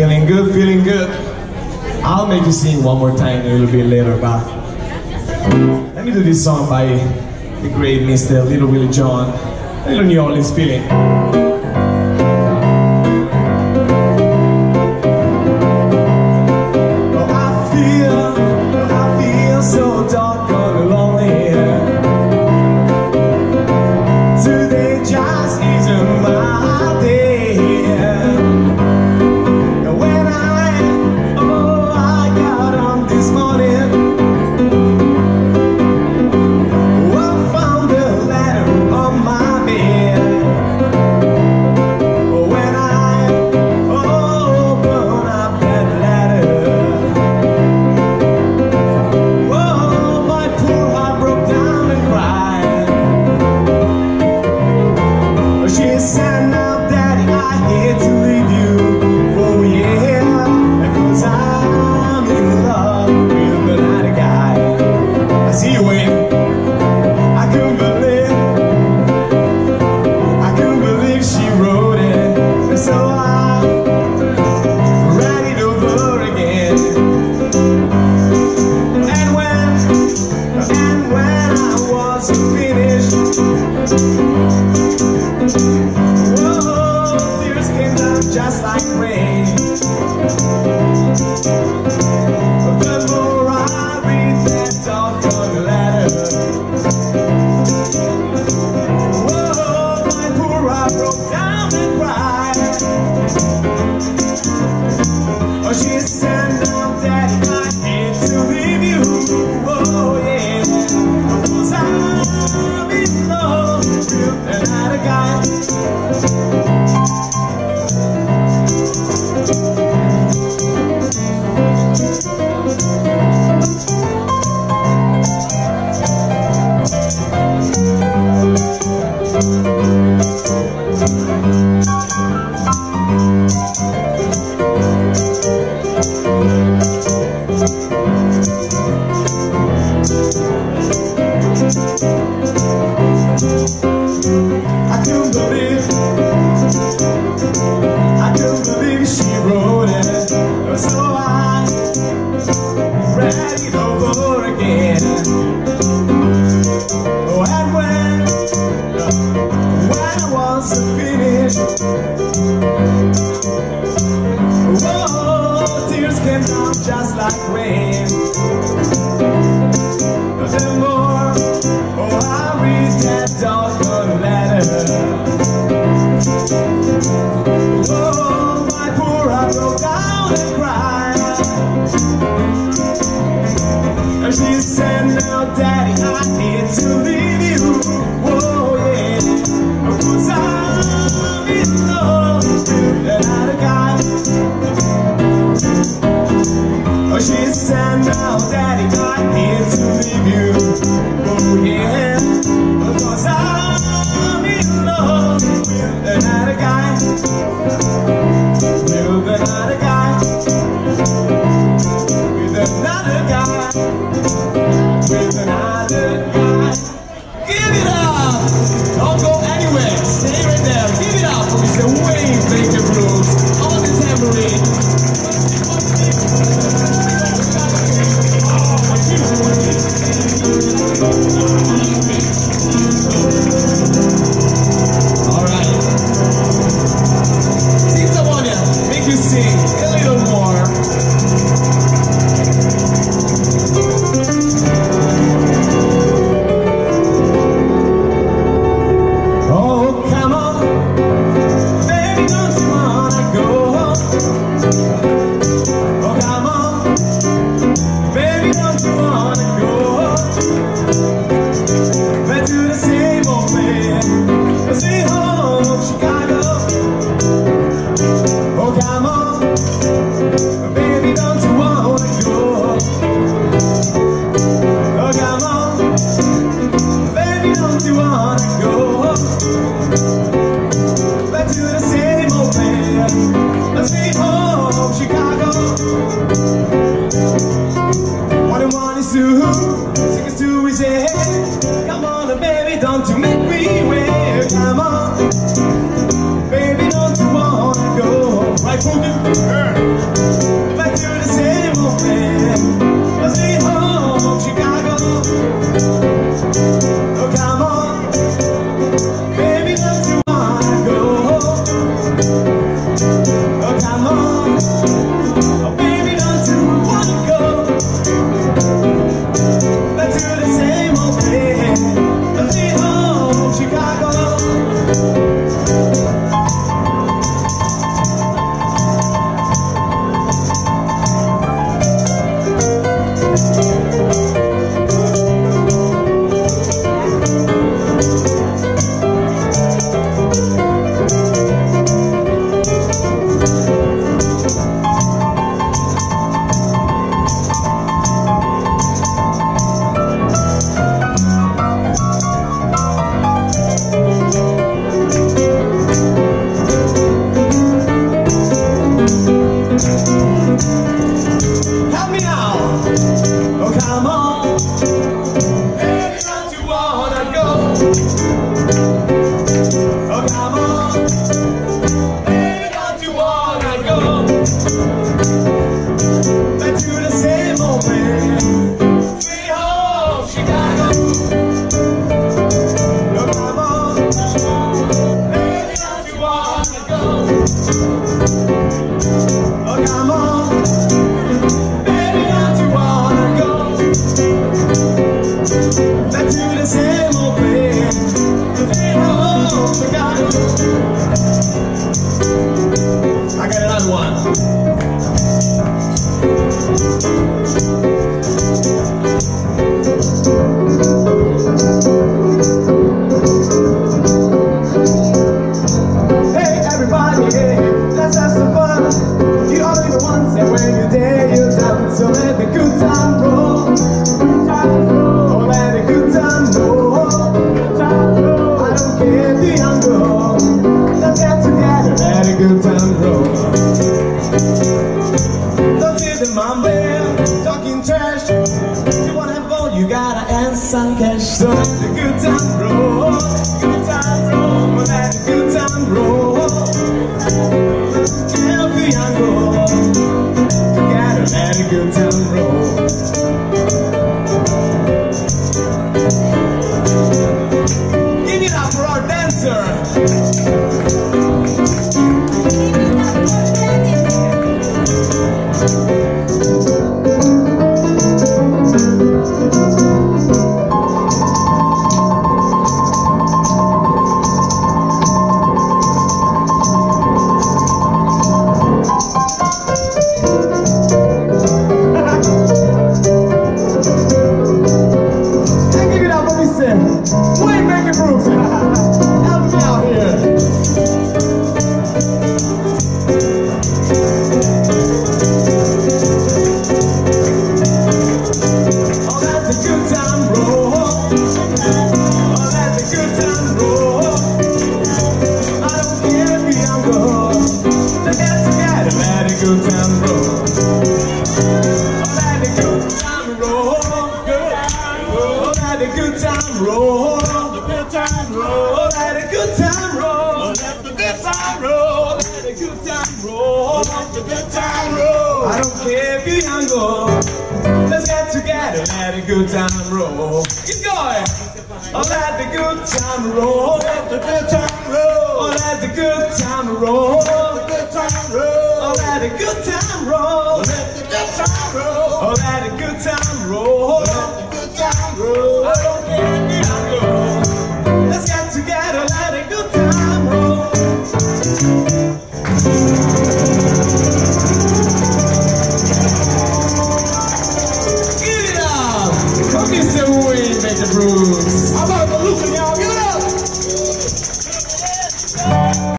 Feeling good, feeling good. I'll make you sing one more time a little bit later, but let me do this song by the great Mr. Little Willie John, a little New Orleans feeling. Just like rain. The more, I read that doggone letter. Oh, my poor, I broke down and cried. She said, now Daddy, I hate to leave you. Oh yeah, 'cause I'm in love with another guy. She said, now Daddy, I hate to leave you. Oh yeah, because I'm in love with another guy. With another guy. With another guy. With another guy. Give it up! Don't go anywhere. Stay right there. Give it up for Mr. Wayne Baker Blues on the tambourine. Don't you make me wait, come on. Baby, don't you wanna go? Right, Oh baby, don't you wanna go back to the same old place, the sweet home, Chicago? Help me now. Oh, come on. Baby, don't you wanna go? Oh, come on. Baby, don't you wanna go back to the same old place, sweet home, Chicago? Oh, come on. Baby, don't you wanna go? Oh, come on. Back to the same old place, the same old Chicago. I got another one. Hey everybody, hey, let's have some fun. You all be the ones that when you dare you're done. So let the good time roll. Good time roll. Don't hear the mom bear talking trash. If you wanna have fun, you gotta earn some cash. So let the good time roll. Good time roll. Let the good time roll. Help the young girl. You gotta let the good time roll. Give it up for our dancer. I don't care if you're young or let's get together, let the good time roll. Keep going. Oh, let the good time roll. Let the good time roll. Oh, let the good time roll. Let the good time roll. Oh, let the good time roll. Let the good time roll. Oh, let the good time roll.